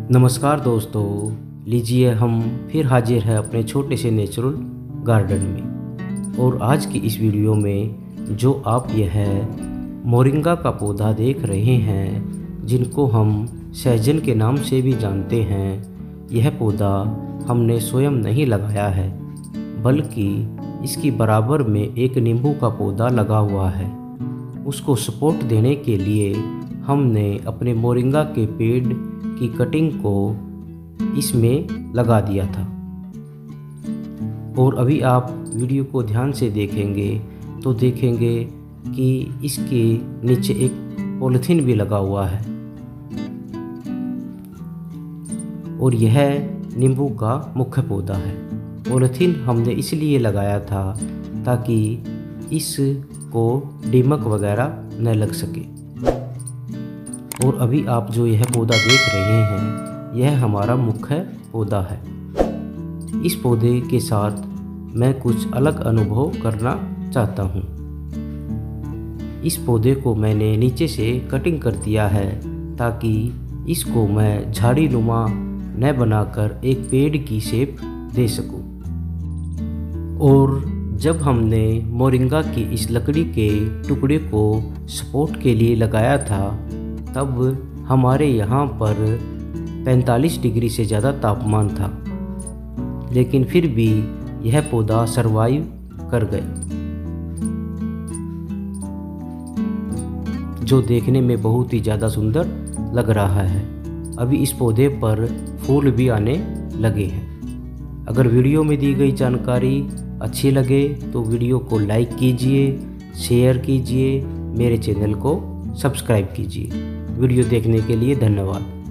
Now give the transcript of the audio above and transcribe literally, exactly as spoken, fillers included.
नमस्कार दोस्तों, लीजिए हम फिर हाजिर हैं अपने छोटे से नेचुरल गार्डन में। और आज की इस वीडियो में जो आप यह मोरिंगा का पौधा देख रहे हैं, जिनको हम सहजन के नाम से भी जानते हैं, यह पौधा हमने स्वयं नहीं लगाया है, बल्कि इसकी बराबर में एक नींबू का पौधा लगा हुआ है। उसको सपोर्ट देने के लिए हमने अपने मोरिंगा के पेड़ की कटिंग को इसमें लगा दिया था। और अभी आप वीडियो को ध्यान से देखेंगे तो देखेंगे कि इसके नीचे एक पॉलीथीन भी लगा हुआ है। और यह नींबू का मुख्य पौधा है। पॉलीथीन हमने इसलिए लगाया था ताकि इसको दीमक वगैरह न लग सके। और अभी आप जो यह पौधा देख रहे हैं, यह हमारा मुख्य पौधा है। इस पौधे के साथ मैं कुछ अलग अनुभव करना चाहता हूँ। इस पौधे को मैंने नीचे से कटिंग कर दिया है ताकि इसको मैं झाड़ी नुमा न बनाकर एक पेड़ की शेप दे सकूँ। और जब हमने मोरिंगा की इस लकड़ी के टुकड़े को सपोर्ट के लिए लगाया था, तब हमारे यहाँ पर पैंतालीस डिग्री से ज़्यादा तापमान था, लेकिन फिर भी यह पौधा सरवाइव कर गया, जो देखने में बहुत ही ज़्यादा सुंदर लग रहा है। अभी इस पौधे पर फूल भी आने लगे हैं। अगर वीडियो में दी गई जानकारी अच्छी लगे तो वीडियो को लाइक कीजिए, शेयर कीजिए, मेरे चैनल को सब्सक्राइब कीजिए। वीडियो देखने के लिए धन्यवाद।